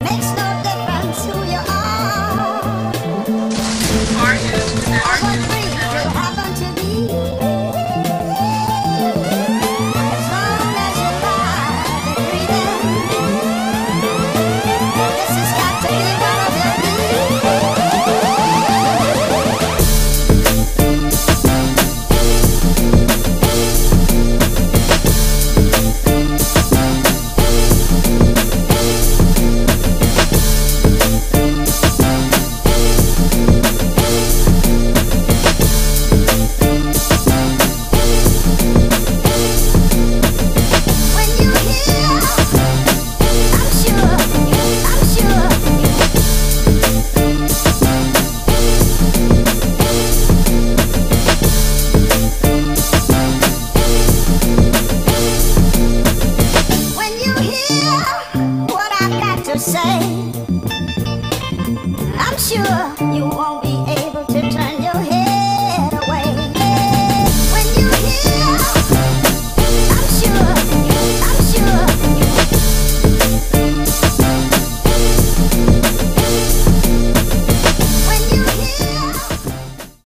makes no difference who you are. I was free to happen to be. As long as you lie and breathing, this has got to be one of your say, I'm sure you won't.